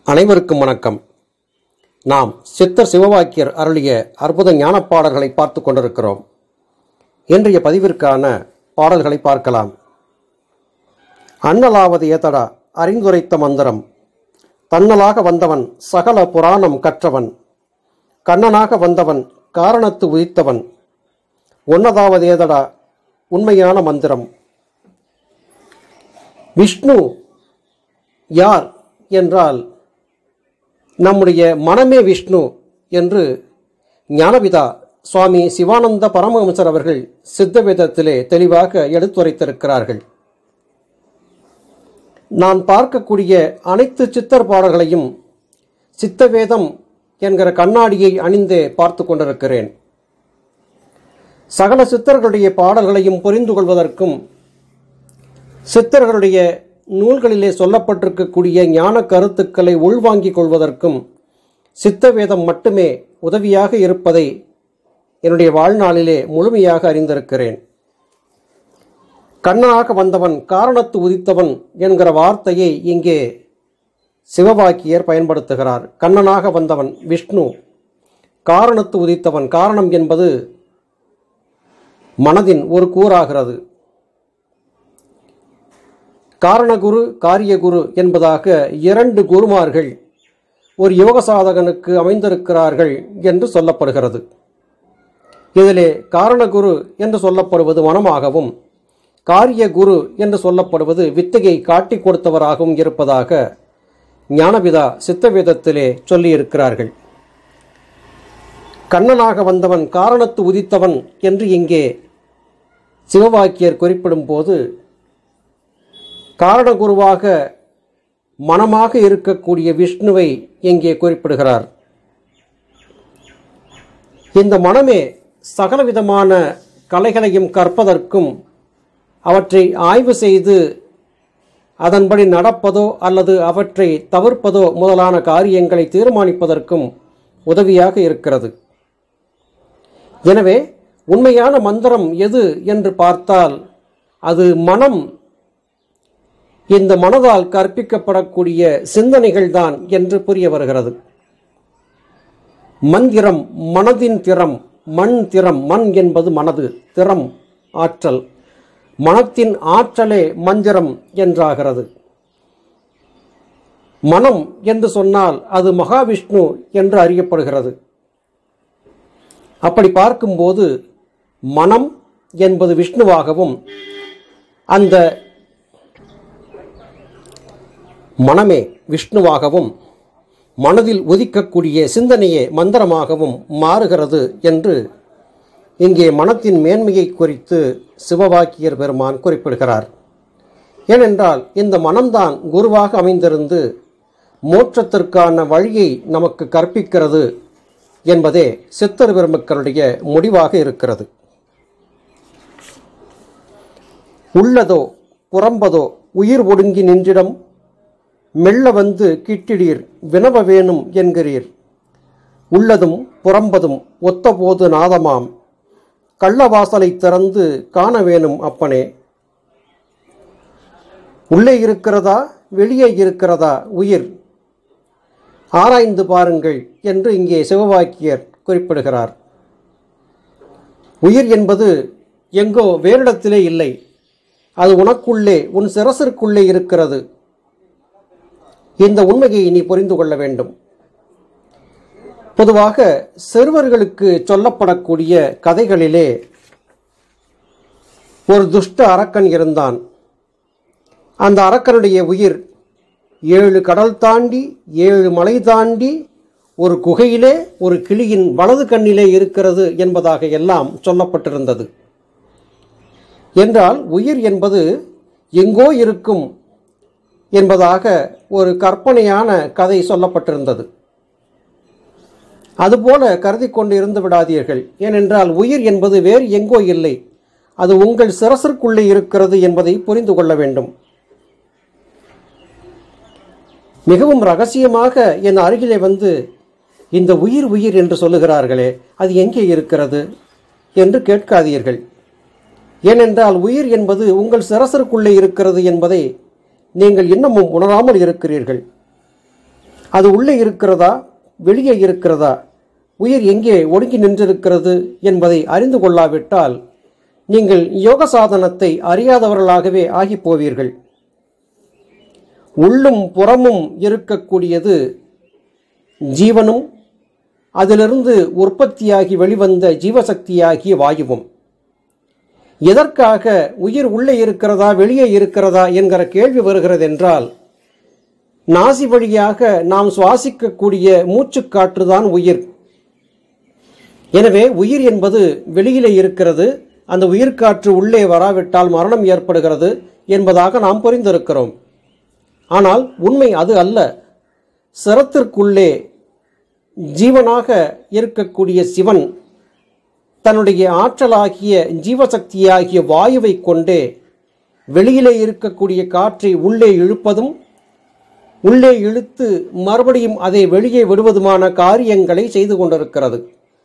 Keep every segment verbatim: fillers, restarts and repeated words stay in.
அனைவருக்கும் வணக்கம். நாம் சித்தர் சிவவாக்கியர் அருளிய அற்புத ஞான பாடல்களை பார்த்து கொண்டிருக்கிறோம். இன்றைய பதிவிற்கான பாடல்களை பார்க்கலாம். அண்ணலாவது ஏதடா அறிந்துரைத்த மந்திரம், தன்னலாக வந்தவன் சகல புராணம் கற்றவன், கண்ணனாக வந்தவன் காரணத்து உதித்தவன், ஒன்னதாவது ஏதடா உண்மையான மந்திரம். விஷ்ணு யார் என்றால் நம்முடைய மனமே விஷ்ணு என்று ஞானபிதா சுவாமி சிவானந்த பரமஹம்சர் அவர்கள் சித்தவேதத்திலே தெளிவாக எடுத்துரைத்திருக்கிறார்கள். நான் பார்க்கக்கூடிய அனைத்து சித்தர் பாடல்களையும் சித்தவேதம் என்கிற கண்ணாடியை அணிந்தே பார்த்து கொண்டிருக்கிறேன். சகல சித்தர்களுடைய பாடல்களையும் புரிந்து கொள்வதற்கும் சித்தர்களுடைய நூல்களிலே சொல்லப்பட்டிருக்கக்கூடிய ஞான கருத்துக்களை உள்வாங்கிக் கொள்வதற்கும் சித்தவேதம் மட்டுமே உதவியாக இருப்பதை என்னுடைய வாழ்நாளிலே முழுமையாக அறிந்திருக்கிறேன். கண்ணனாக வந்தவன் காரணத்து உதித்தவன் என்கிற வார்த்தையை இங்கே சிவவாக்கியர் பயன்படுத்துகிறார். கண்ணனாக வந்தவன் விஷ்ணு, காரணத்து உதித்தவன். காரணம் என்பது மனதின் ஒரு கூறாகிறது. காரணகுரு காரியகுரு என்பதாக இரண்டு குருமார்கள் ஒரு யோக சாதகனுக்கு அமைந்திருக்கிறார்கள் என்று சொல்லப்படுகிறது. இதிலே காரணகுரு என்று சொல்லப்படுவது மனமாகவும், காரியகுரு என்று சொல்லப்படுவது வித்தையை காட்டி கொடுத்தவராகவும் இருப்பதாக ஞானபிதா சித்தவேதத்திலே சொல்லியிருக்கிறார்கள். கண்ணனாக வந்தவன் காரணத்து உதித்தவன் என்று இங்கே சிவவாக்கியர் குறிப்பிடும் போது காரணகுருவாக மனமாக இருக்கக்கூடிய விஷ்ணுவை இங்கே குறிப்பிடுகிறார். இந்த மனமே சகலவிதமான கலைகளையும் கற்பதற்கும் அவற்றை ஆய்வு செய்து அதன்படி நடப்பதோ அல்லது அவற்றை தவிர்ப்பதோ முதலான காரியங்களை தீர்மானிப்பதற்கும் உதவியாக இருக்கிறது. எனவே உண்மையான மந்திரம் எது என்று பார்த்தால் அது மனம், இந்த மனதால் கற்பிக்கப்படக்கூடிய சிந்தனைகள் தான் என்று புரிய வருகிறது. மந்திரம் மனதின் திறம், மண் திறம். மண் என்பது மனது, திறம் ஆற்றல். மனத்தின் ஆற்றலே மந்திரம் என்றாகிறது. மனம் என்று சொன்னால் அது மகாவிஷ்ணு என்று அறியப்படுகிறது. அப்படி பார்க்கும்போது மனம் என்பது விஷ்ணுவாகவும், அந்த மனமே விஷ்ணுவாகவும், மனதில் உதிக்கக்கூடிய சிந்தனையே மந்திரமாகவும் மாறுகிறது என்று இங்கே மனத்தின் மேன்மையை குறித்து சிவவாக்கியர் பெருமான் குறிப்பிடுகிறார். ஏனென்றால் இந்த மனம்தான் குருவாக அமைந்திருந்து மோட்சத்திற்கான வழியை நமக்கு கற்பிக்கிறது என்பதே சித்தர் பெருமக்களுடைய முடிவாக இருக்கிறது. உள்ளதோ புறம்பதோ உயிர் ஒடுங்கி நின்றிடம் மெல்ல வந்து கிட்டிடீர் வினவ வேணும் என்கிறீர். உள்ளதும் புறம்பதும் ஒத்தபோது நாதமாம் கள்ளவாசலை திறந்து காண வேணும் அப்பனே. உள்ளே இருக்கிறதா வெளியே இருக்கிறதா உயிர், ஆராய்ந்து பாருங்கள் என்று இங்கே சிவவாக்கியர் குறிப்பிடுகிறார். உயிர் என்பது எங்கோ வேறிடத்திலே இல்லை, அது உனக்குள்ளே, உன் சிரசிற்குள்ளே இருக்கிறது. இந்த உண்மையை நீ புரிந்து கொள்ள வேண்டும். பொதுவாக சிறுவர்களுக்கு சொல்லப்படக்கூடிய கதைகளிலே ஒரு துஷ்ட அரக்கன் இருந்தான். அந்த அரக்கனுடைய உயிர் ஏழு கடல் தாண்டி ஏழு மலை தாண்டி ஒரு குகையிலே ஒரு கிளியின் வலது கண்ணிலே இருக்கிறது என்பதாக எல்லாம் சொல்லப்பட்டிருந்தது. என்றால் உயிர் என்பது எங்கோ இருக்கும் என்பதாக ஒரு கற்பனையான கதை சொல்லப்பட்டிருந்தது. அதுபோல கருதி கொண்டு இருந்து விடாதீர்கள். ஏனென்றால் உயிர் என்பது வேறு எங்கோ இல்லை, அது உங்கள் சிரசிற்குள்ளே இருக்கிறது என்பதை புரிந்து கொள்ள வேண்டும். மிகவும் ரகசியமாக என் அருகிலே வந்து இந்த உயிர் உயிர் என்று சொல்லுகிறார்களே, அது எங்கே இருக்கிறது என்று கேட்காதீர்கள். ஏனென்றால் உயிர் என்பது உங்கள் சிரசிற்குள்ளே இருக்கிறது என்பதை நீங்கள் இன்னமும் உணராமல் இருக்கிறீர்கள். அது உள்ளே இருக்கிறதா, வெளியே இருக்கிறதா, உயிர் எங்கே ஒடுங்கி நின்றிருக்கிறது என்பதை அறிந்து கொள்ளாவிட்டால் நீங்கள் யோக சாதனத்தை அறியாதவர்களாகவே ஆகி போவீர்கள். உள்ளும் புறமும் இருக்கக்கூடியது ஜீவனும் அதிலிருந்து உற்பத்தியாகி வெளிவந்த ஜீவசக்தியாகிய வாயுவும். எதற்காக உயிர் உள்ளே இருக்கிறதா வெளியே இருக்கிறதா என்கிற கேள்வி வருகிறது என்றால், நாசி வழியாக நாம் சுவாசிக்கக்கூடிய மூச்சுக்காற்றுதான் உயிர். எனவே உயிர் என்பது வெளியிலே இருக்கிறது, அந்த உயிர்காற்று உள்ளே வராவிட்டால் மரணம் ஏற்படுகிறது என்பதாக நாம் புரிந்திருக்கிறோம். ஆனால் உண்மை அது அல்ல. சிரத்திற்குள்ளே ஜீவனாக இருக்கக்கூடிய சிவன் தன்னுடைய ஆற்றலாகிய ஜீவசக்தியாகிய வாயுவை கொண்டே வெளியிலே இருக்கக்கூடிய காற்றை உள்ளே இழுப்பதும் உள்ளே இழுத்து மறுபடியும் அதை வெளியே விடுவதுமான காரியங்களை செய்து கொண்டிருக்கிறது.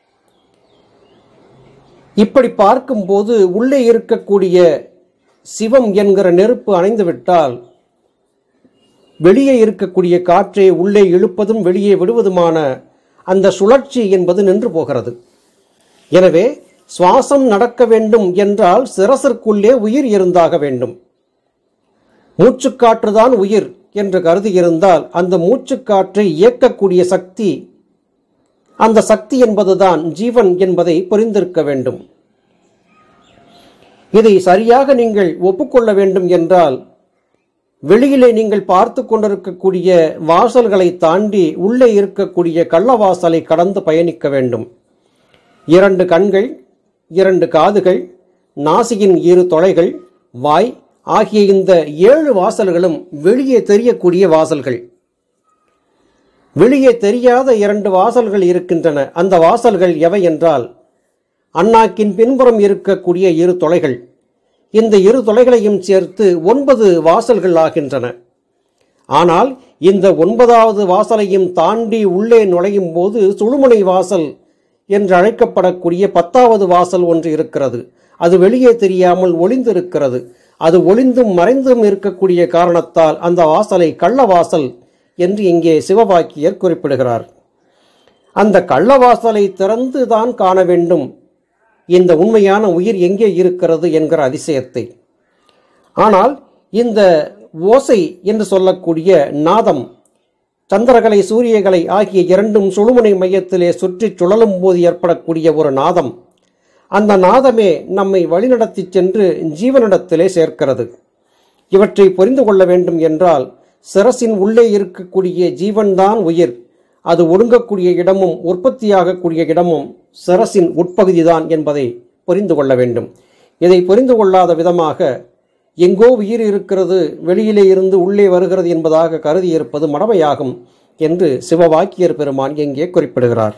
இப்படி பார்க்கும்போது உள்ளே இருக்கக்கூடிய சிவம் என்கிற நெருப்பு அணைந்துவிட்டால் வெளியே இருக்கக்கூடிய காற்றை உள்ளே இழுப்பதும் வெளியே விடுவதுமான அந்த சுழற்சி என்பது நின்று போகிறது. எனவே சுவாசம் நடக்க வேண்டும் என்றால் சிரசிற்குள்ளே உயிர் இருந்தாக வேண்டும். மூச்சுக்காற்றுதான் உயிர் என்று கருதி இருந்தால் அந்த மூச்சுக்காற்றை இயக்கக்கூடிய சக்தி, அந்த சக்தி என்பதுதான் ஜீவன் என்பதை புரிந்திருக்க வேண்டும். இதை சரியாக நீங்கள் ஒப்புக்கொள்ள வேண்டும் என்றால் வெளியிலே நீங்கள் பார்த்து கொண்டிருக்கக்கூடிய வாசல்களை தாண்டி உள்ளே இருக்கக்கூடிய கள்ளவாசலை கடந்து பயணிக்க வேண்டும். இரண்டு கண்கள், இரண்டு காதுகள், நாசியின் இரு தொலைகள், வாய் ஆகிய இந்த ஏழு வாசல்களும் வெளியே தெரியக்கூடிய வாசல்கள். வெளியே தெரியாத இரண்டு வாசல்கள் இருக்கின்றன. அந்த வாசல்கள் எவை என்றால், அண்ணாக்கின் பின்புறம் இருக்கக்கூடிய இரு தொலைகள். இந்த இரு தொலைகளையும் சேர்த்து ஒன்பது வாசல்கள் ஆகின்றன. ஆனால் இந்த ஒன்பதாவது வாசலையும் தாண்டி உள்ளே நுழையும் போது சுழுமுனை வாசல் என்று அழைக்கப்படக்கூடிய பத்தாவது வாசல் ஒன்று இருக்கிறது. அது வெளியே தெரியாமல் ஒளிந்திருக்கிறது. அது ஒளிந்தும் மறைந்தும் இருக்கக்கூடிய காரணத்தால் அந்த வாசலை கள்ளவாசல் என்று இங்கே சிவவாக்கியர் குறிப்பிடுகிறார். அந்த கள்ளவாசலை திறந்து தான் காண வேண்டும் இந்த உண்மையான உயிர் எங்கே இருக்கிறது என்கிற அதிசயத்தை. ஆனால் இந்த ஓசை என்று சொல்லக்கூடிய நாதம், சந்திரகலை சூரியகலை ஆகிய இரண்டும் சுழுமுனை மையத்திலே சுற்றி சுழலும் போது ஏற்படக்கூடிய ஒரு நாதம், அந்த நாதமே நம்மை வழிநடத்தி சென்று ஜீவனிடத்திலே சேர்க்கிறது. இவற்றை புரிந்து கொள்ள வேண்டும் என்றால் சிரசின் உள்ளே இருக்கக்கூடிய ஜீவன்தான் உயிர். அது ஒடுங்கக்கூடிய இடமும் உற்பத்தியாகக்கூடிய இடமும் சிரசின் உட்பகுதிதான் என்பதை புரிந்து கொள்ள வேண்டும். இதை புரிந்து கொள்ளாத விதமாக எங்கோ உயிர் இருக்கிறது, வெளியிலே இருந்து உள்ளே வருகிறது என்பதாக கருதி இருப்பது மடமையாகும் என்று சிவவாக்கியர் பெருமான் எங்கே குறிப்பிடுகிறார்.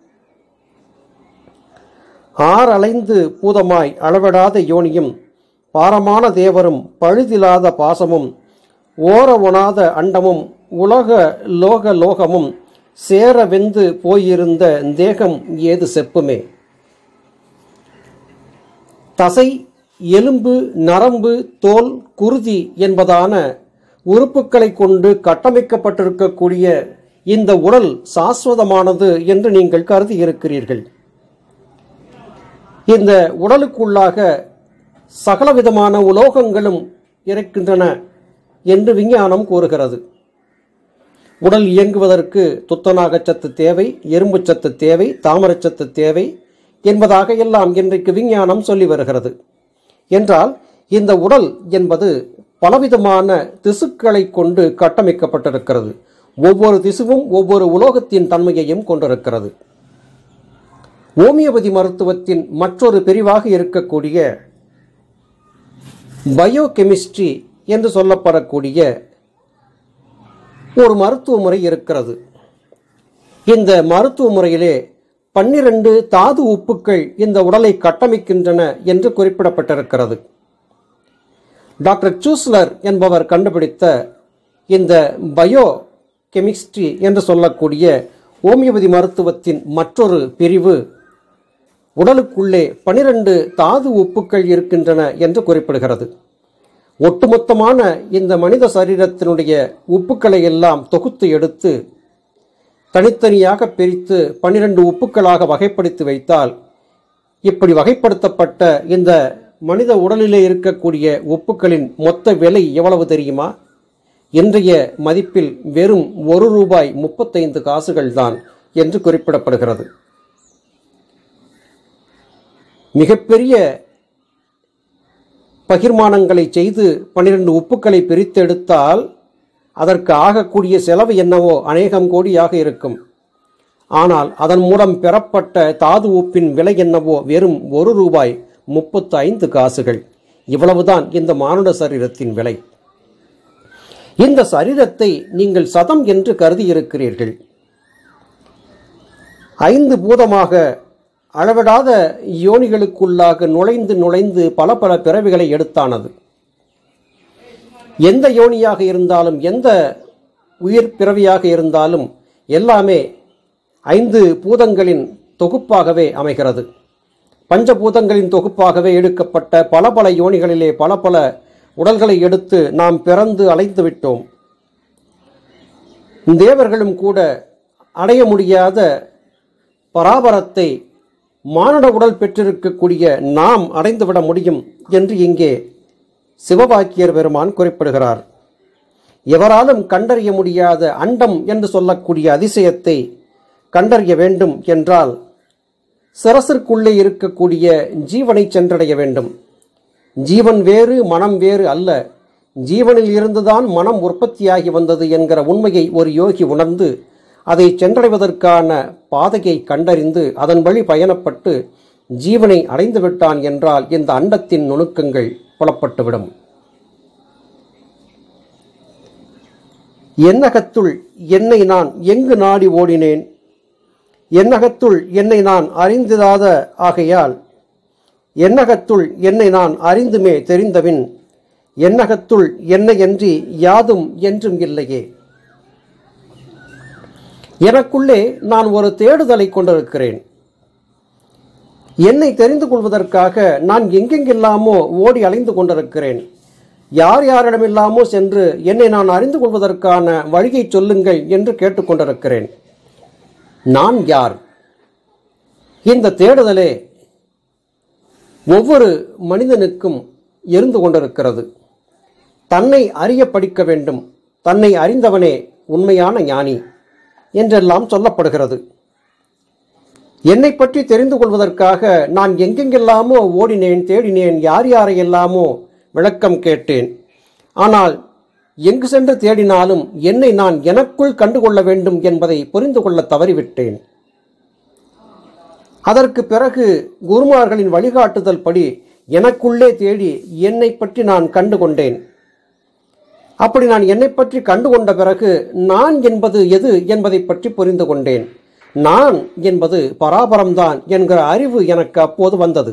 ஆர் அலைந்து பூதமாய் அளவிடாத யோனியும் பாரமான தேவரும் பழுதில்லாத பாசமும் ஓர ஒணாத அண்டமும் உலக லோக லோகமும் சேர வெந்து போயிருந்த தேகம் ஏது செப்புமே. தசை, எலும்பு, நரம்பு, தோல், குருதி என்பதான உறுப்புகளை கொண்டு கட்டமைக்கப்பட்டிருக்கக்கூடிய இந்த உடல் சாஸ்வதமானது என்று நீங்கள் கருதி இருக்கிறீர்கள். இந்த உடலுக்குள்ளாக சகலவிதமான உலோகங்களும் இருக்கின்றன என்று விஞ்ஞானம் கூறுகிறது. உடல் இயங்குவதற்கு துத்தநாகச்சத்து தேவை, எறும்பு சத்து தேவை, தாமரச்சத்து தேவை என்பதாக எல்லாம் இன்றைக்கு விஞ்ஞானம் சொல்லி வருகிறது. என்றால் இந்த உடல் என்பது பலவிதமான திசுக்களை கொண்டு கட்டமைக்கப்பட்டிருக்கிறது. ஒவ்வொரு திசுவும் ஒவ்வொரு உலோகத்தின் தன்மையையும் கொண்டிருக்கிறது. ஹோமியோபதி மருத்துவத்தின் மற்றொரு பிரிவாக இருக்கக்கூடிய பயோகெமிஸ்ட்ரி என்று சொல்லப்படக்கூடிய ஒரு மருத்துவ முறை இருக்கிறது. இந்த மருத்துவ முறையிலே பன்னிரண்டு தாது உப்புக்கள் இந்த உடலை கட்டமைக்கின்றன என்று குறிப்பிடப்பட்டிருக்கிறது. டாக்டர் சூஸ்லர் என்பவர் கண்டுபிடித்த இந்த பயோ கெமிஸ்ட்ரி என்று சொல்லக்கூடிய ஹோமியோபதி மருத்துவத்தின் மற்றொரு பிரிவு உடலுக்குள்ளே பனிரெண்டு தாது உப்புக்கள் இருக்கின்றன என்று குறிப்பிடுகிறது. ஒட்டுமொத்தமான இந்த மனித சரீரத்தினுடைய உப்புக்களை எல்லாம் தொகுத்து எடுத்து தனித்தனியாக பிரித்து பன்னிரண்டு உப்புக்களாக வகைப்படுத்தி வைத்தால், இப்படி வகைப்படுத்தப்பட்ட இந்த மனித உடலிலே இருக்கக்கூடிய உப்புக்களின் மொத்த விலை எவ்வளவு தெரியுமா? இன்றைய மதிப்பில் வெறும் ஒரு ரூபாய் முப்பத்தைந்து காசுகள் தான் என்று குறிப்பிடப்படுகிறது. மிகப்பெரிய பகிர்மானங்களை செய்து பன்னிரண்டு உப்புக்களை பிரித்தெடுத்தால் அதற்கு ஆகக்கூடிய செலவு என்னவோ அநேகம் கோடியாக இருக்கும். ஆனால் அதன் மூலம் பெறப்பட்ட தாது உப்பின் விலை என்னவோ வெறும் ஒரு ரூபாய் முப்பத்து ஐந்து காசுகள். இவ்வளவுதான் இந்த மானுட சரீரத்தின் விலை. இந்த சரீரத்தை நீங்கள் சதம் என்று கருதி இருக்கிறீர்கள். ஐந்து பூதமாக அளவிடாத யோனிகளுக்குள்ளாக நுழைந்து நுழைந்து பல பல பிறவிகளை எடுத்தானது. எந்த யோனியாக இருந்தாலும், எந்த உயிர் பிறவியாக இருந்தாலும் எல்லாமே ஐந்து பூதங்களின் தொகுப்பாகவே அமைகிறது. பஞ்சபூதங்களின் தொகுப்பாகவே எடுக்கப்பட்ட பல பல யோனிகளிலே பல பல உடல்களை எடுத்து நாம் பிறந்து அலைந்து விட்டோம். தேவர்களும் கூட அடைய முடியாத பராபரத்தை மானுட உடல் பெற்றிருக்கக்கூடிய நாம் அடைந்துவிட முடியும் என்று இங்கே சிவவாக்கியர் பெருமான் குறிப்பிடுகிறார். எவராலும் கண்டறிய முடியாத அண்டம் என்று சொல்லக்கூடிய அதிசயத்தை கண்டறிய வேண்டும் என்றால் சிரசிற்குள்ளே இருக்கக்கூடிய ஜீவனை சென்றடைய வேண்டும். ஜீவன் வேறு மனம் வேறு அல்ல, ஜீவனில் இருந்துதான் மனம் உற்பத்தியாகி வந்தது என்கிற உண்மையை ஒரு யோகி உணர்ந்து அதை சென்றடைவதற்கான பாதையை கண்டறிந்து அதன் வழி பயணப்பட்டு ஜீவனை அடைந்து விட்டான் என்றால் இந்த அண்டத்தின் நுணுக்கங்கள் புலப்பட்டுவிடும். என்னகத்துள் என்னை நான் எங்கு நாடி ஓடினேன், என்னகத்துள் என்னை நான் அறிந்திடாத ஆகையால், என்னகத்துள் என்னை நான் அறிந்துமே தெரிந்தபின், என்னகத்துள் என்னையன்றி யாதும் என்றும் இல்லையே. எனக்குள்ளே நான் ஒரு தேடுதலை கொண்டிருக்கிறேன். என்னை தெரிந்து கொள்வதற்காக நான் எங்கெங்கெல்லாமோ ஓடி அலைந்து கொண்டிருக்கிறேன். யார் யாரிடமில்லாமோ சென்று என்னை நான் அறிந்து கொள்வதற்கான வழியை சொல்லுங்கள் என்று கேட்டுக்கொண்டிருக்கிறேன். நான் யார்? இந்த தேடுதலே ஒவ்வொரு மனிதனுக்கும் இருந்து கொண்டிருக்கிறது. தன்னை அறிய படிக்க வேண்டும். தன்னை அறிந்தவனே உண்மையான ஞானி என்றெல்லாம் சொல்லப்படுகிறது. என்னை பற்றி தெரிந்து கொள்வதற்காக நான் எங்கெங்கெல்லாமோ ஓடினேன், தேடினேன், யார் யாரையெல்லாமோ விளக்கம் கேட்டேன். ஆனால் எங்கு சென்று தேடினாலும் என்னை நான் எனக்குள் கண்டுகொள்ள வேண்டும் என்பதை புரிந்து கொள்ள தவறிவிட்டேன். அதற்கு பிறகு குருமார்களின் வழிகாட்டுதல் படி எனக்குள்ளே தேடி என்னை பற்றி நான் கண்டுகொண்டேன். அப்படி நான் என்னை பற்றி கண்டுகொண்ட பிறகு நான் என்பது எது என்பதை பற்றி புரிந்து கொண்டேன். நான் என்பது பராபரம்தான் என்கிற அறிவு எனக்கு அப்போது வந்தது.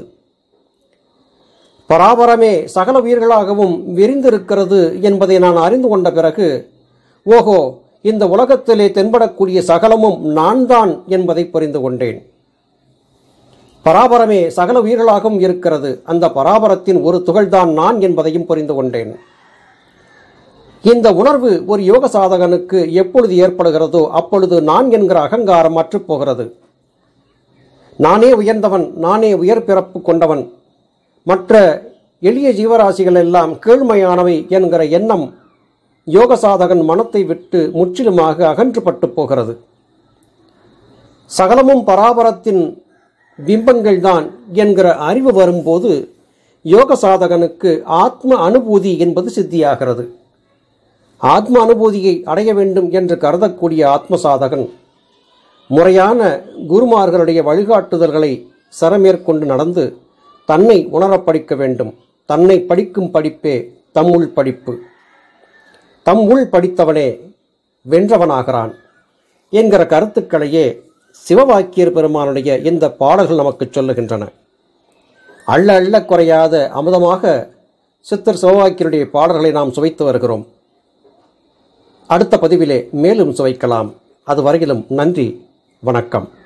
பராபரமே சகல உயிர்களாகவும் விரிந்திருக்கிறது என்பதை நான் அறிந்து கொண்ட பிறகு, ஓஹோ, இந்த உலகத்திலே தென்படக்கூடிய சகலமும் நான் தான் என்பதை புரிந்து கொண்டேன். பராபரமே சகல உயிர்களாகவும் இருக்கிறது. அந்த பராபரத்தின் ஒரு துகள்தான் நான் என்பதையும் புரிந்து கொண்டேன். இந்த உணர்வு ஒரு யோக சாதகனுக்கு எப்பொழுது ஏற்படுகிறதோ அப்பொழுது நான் என்கிற அகங்காரம் அற்றுப் போகிறது. நானே உயர்ந்தவன், நானே உயர் பிறப்பு கொண்டவன், மற்ற எளிய ஜீவராசிகள் எல்லாம் கீழ்மையானவை என்கிற எண்ணம் யோக சாதகன் மனத்தை விட்டு முற்றிலுமாக அகன்றுபட்டு போகிறது. சகலமும் பராபரத்தின் பிம்பங்கள் தான் என்கிற அறிவு வரும்போது யோக சாதகனுக்கு ஆத்ம அனுபூதி என்பது சித்தியாகிறது. ஆத்ம அனுபூதியை அடைய வேண்டும் என்று கருதக்கூடிய ஆத்ம சாதகன் முறையான குருமார்களுடைய வழிகாட்டுதல்களை சரமேற்கொண்டு நடந்து தன்னை உணரப் படிக்க வேண்டும். தன்னை படிக்கும் படிப்பே தம்முள் படிப்பு. தம் உள் படித்தவனே வென்றவனாகிறான் என்கிற கருத்துக்களையே சிவவாக்கியர் பெருமானுடைய இந்த பாடல்கள் நமக்கு சொல்லுகின்றன. அள்ள அள்ள குறையாத அமுதமாக சித்தர் சிவவாக்கியருடைய பாடல்களை நாம் சுவைத்து வருகிறோம். அடுத்த பதிவிலே மேலும் சுவைக்கலாம். அதுவரையிலும் நன்றி, வணக்கம்.